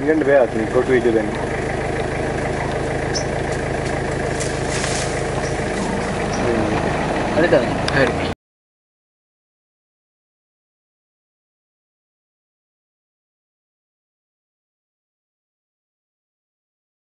England where we go to Italy then. Ada tak? Hari.